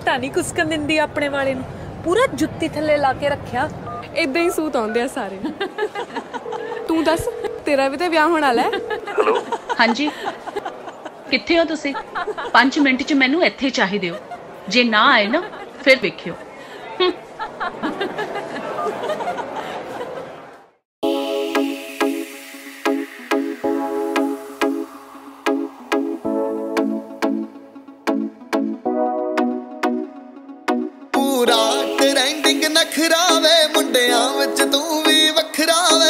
घट्टा नहीं कुसकन दिंदी अपने वाले नूं, पूरा जुत्ती थल्ले ला के रखिया। इदां ही सूत आउंदे आ सारे। तू दस तेरा भी तो ब्याह होने वाला है? हाँ जी, कित्थे हो तुसी? 5 मिनट च मैनू इत्थे चाहिदे हो, जे ना आए ना फिर देखियो। पूरा ट्रेंडिंग नखरा वे मुंडियां विच तू भी वखरा वे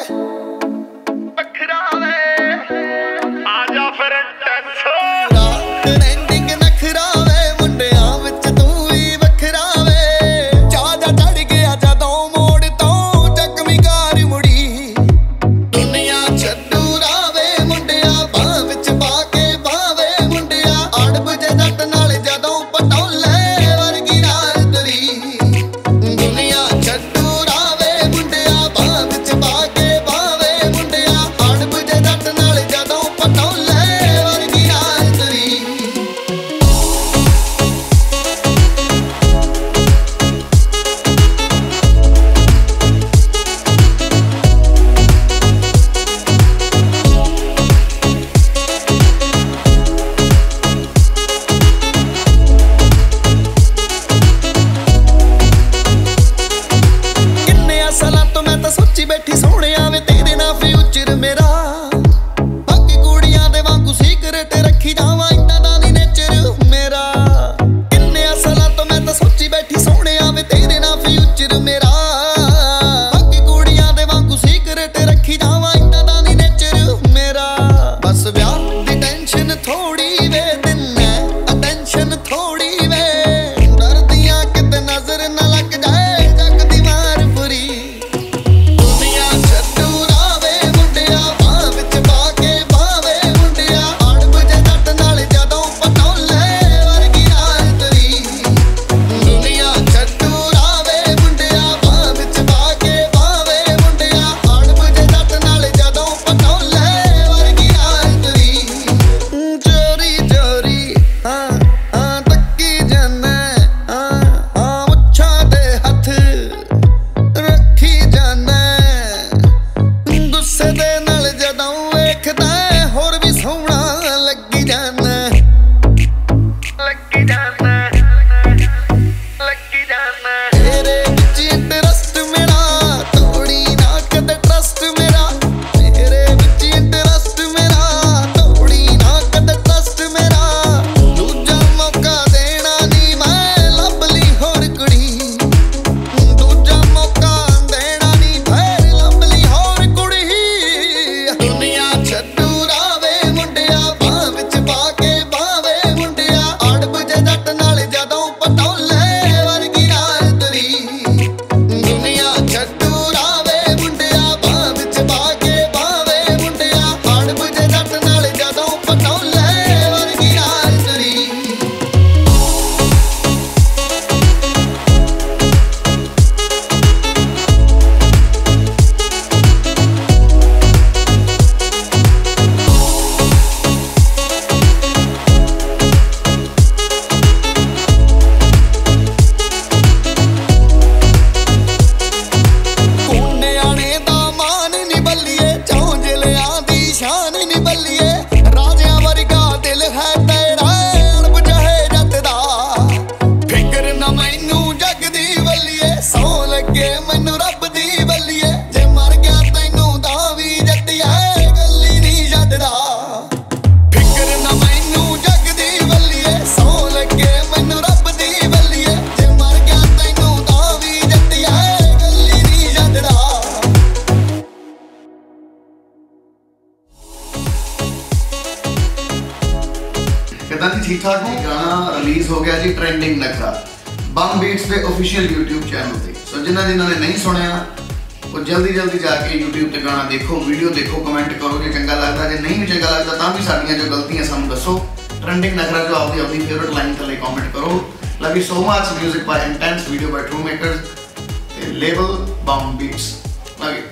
आजा फिर पूरा ट्रेंडिंग नखरा वे मुंडियां विच तू भी वखरा वे चाचा चढ़ गया जदों मोड़ तो जख्मी कार मुड़ी दुनिया छड्डू रावे मुंडिया बाह विच पा के बावे मुंडिया अड़ब जे जट नाल जदों पटोले वर्गी राजदरी दुनिया छड्डू रावे मुंडिया बाह विच पा के बावे मुंडिया अड़ब जे जट नाल जदों पटोले वर्गी राजदरी किन्ने सालां तो मैं तां सोची बैठी सोहणिया वे तेरे नाल फ्यूचर मेरा बाकी कुड़ियां दे वांगू सीक्रेट रखी जावां इन्ना दा नी नेचर मेरा किन्ने सालां तो मैं तां सोची बैठी सोहणिया वे तेरे नाल फ्यूचर मेरा बाकी कुड़ियां दे वांगू सीक्रेट रखी जावां इन्ना दा नी नेचर मेरा बस ब्याह दी टेंशन थोड़ी वे दिन्ने अटेंशन थोड़ी वे डरदियां किते नजर न लग जाए जग दी मार बुरी दुनिया छड्डू रावे मुंडिया बाह विच पा के बावे मुंडिया अड़ब जे जट नाल जदों पटोले वर्गी राजदरी दुनिया छड्डू रावे मुंडिया बाह विच पा के बावे मुंडिया अड़ब जे जट नाल जदों पटोले वर्गी राजदरी चोरी चोरी हाँ तक्की जाना हाँ मुच्छां दे हथ रखी जाना गुस्से दे नाल जदों वेखदा होर भी सोहਣਾ लगी जाना लगी जाना लगी जाना तेरे विच इंटरस्ट मेरा तोड़ी ना कदे ट्रस्ट मेरा तेरे विच इंटरस्ट मेरा तोड़ी ना कदे ट्रस्ट मेरा दूजा मौका देना नी मैं लभ ली होर कुड़ी दूजा मौका देना नी फिर लभ ली होर कुड़ी दुनिया छड्डू रावे मुंडिया बाह विच पा के बावे मुंडिया अड़ब जे जट नाल जदों पटोले वर्गी राजदरी दुनिया छड्डू रावे मुंडिया बाह विच पा के बावे मुंडिया अड़ब जे जट नाल जदों पटोले वर्गी राजदरी कोने आने दा मान नी बल्लिए चौंजलियां दी शान नी बल्लिए राजियां वर्गा दिल है तेरा अड़ब चाहे जट दा फिकर ना मैनू जग दी बल्लिए सौ लगे मैनू रब दी बल्लिए जे मर गया तैनू तां भी जट्टिया गल्ली नी छड्डदा फिकर ना मैनू जग दी बल्लिए सौ लगे मैनू रब दी बल्लिए जे मर गया तैनू तां भी जट्टिया गल्ली नी छड्डदा कितना जी ठीक ठाक हो गाना रिलीज हो गया जी ट्रेंडिंग नखरा बम बीट्स पे ऑफिशियल YouTube चैनल पे सो जिन्होंने नहीं सुनिया वो जल्दी जल्दी जाके YouTube ते गाना देखो वीडियो देखो कमेंट करो जे चंगा लगता जे नहीं भी चंगा लगता तां भी साडियां जो गलतियां सानू दसो ट्रेंडिंग नखरा जो आपकी अपनी फेवरेट लाइन थले कमेंट करो love you so much music by intense video by true makers label Bamb Beats love you